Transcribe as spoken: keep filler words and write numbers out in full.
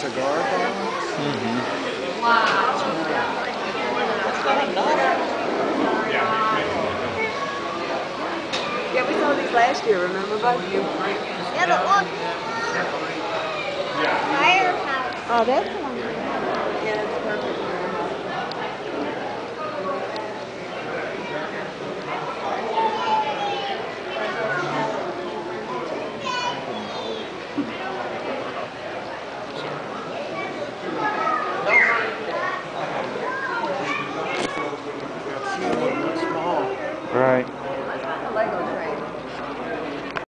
cigar box. Mm-hmm. Wow. That's not enough. Yeah, we saw these last year, remember, Bud? Yeah, but look. Firehouse. Oh, that's the one.